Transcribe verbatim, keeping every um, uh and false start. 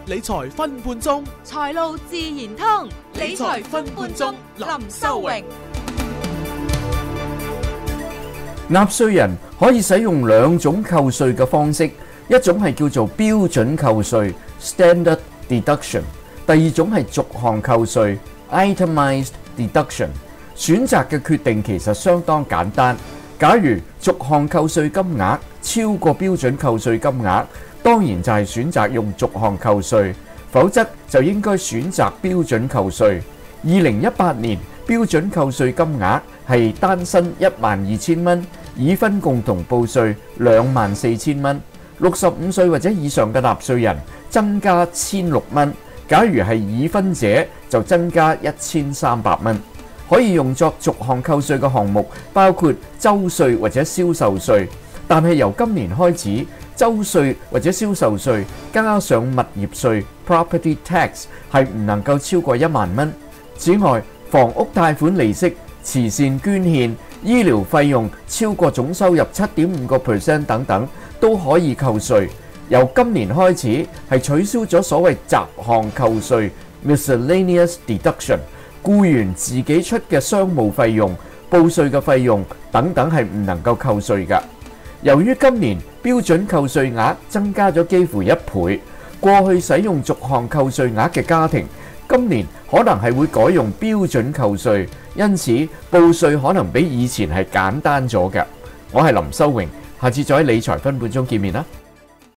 理財分半鐘， 財路自然通， 理財分半鐘，林修榮。 納稅人可以使用兩種扣稅嘅方式，一種係叫做標準扣稅 （Standard Deduction），第二種係逐項扣稅 （Itemized Deduction）。選擇嘅決定其實相當簡單。假如逐項扣稅金額超過標準扣稅金額，當然就係選擇用逐項扣稅，否則就應該選擇標準扣稅。二零一八年標準扣稅金額係單身一萬二千蚊，已婚共同報稅兩萬四千蚊。六十五歲或者以上嘅納稅人增加千六蚊，假如係已婚者就增加一千三百蚊。可以用作逐項扣稅嘅項目包括州稅或者銷售稅，但係由今年開始，州稅或者銷售稅加上物業稅 （property tax） 係唔能夠超過一萬蚊。此外，房屋貸款利息、慈善捐獻、醫療費用超過總收入七點五個 percent 等等都可以扣稅。由今年開始係取消咗所謂雜項扣稅 （miscellaneous deduction）。僱員自己出嘅商務費用、報稅嘅費用等等係唔能夠扣稅㗎。由於今年標準扣稅額增加咗幾乎一倍，過去使用逐項扣稅額嘅家庭，今年可能係會改用標準扣稅，因此報稅可能比以前係簡單咗㗎。我係林修榮，下次再喺理財分半鐘見面啦。